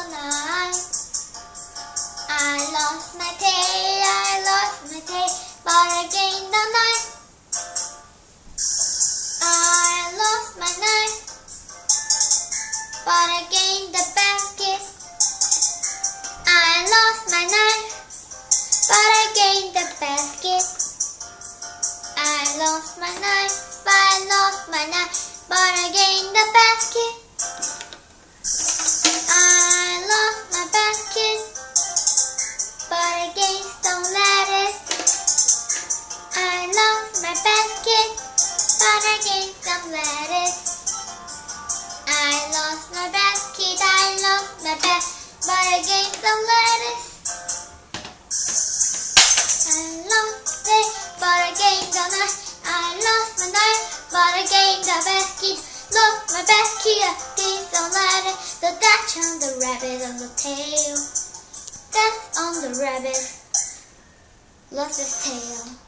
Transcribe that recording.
night. I lost my tail, but I gained the night. I lost my knife, but I gained the basket. I lost my knife, but I gained the basket. I lost my knife, but I gained the basket. I lost my basket, but I gained some lettuce. I lost my basket, but I gained some lettuce. I lost my basket, but I gained some lettuce. I lost it, but I gained the knife. I lost my knife, but I gained the basket. Lost my basket, I gained some lettuce. The dash on the rabbit on the tail. Death on the rabbit, lost his tail.